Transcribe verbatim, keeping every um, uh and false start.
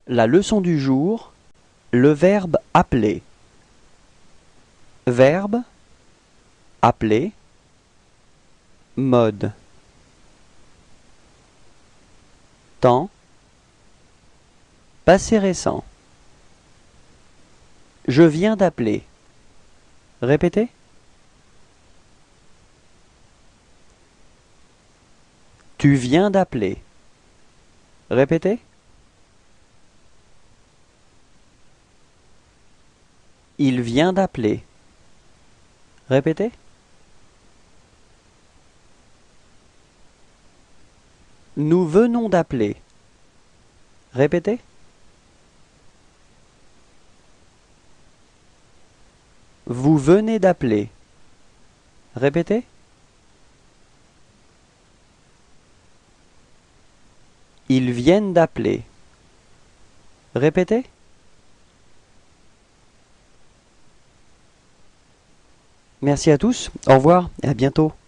La leçon du jour, le verbe appeler. Verbe, appeler, mode. Temps, passé récent. Je viens d'appeler. Répétez. Tu viens d'appeler. Répétez. Il vient d'appeler. Répétez. Nous venons d'appeler. Répétez. Vous venez d'appeler. Répétez. Ils viennent d'appeler. Répétez. Merci à tous, au revoir et à bientôt.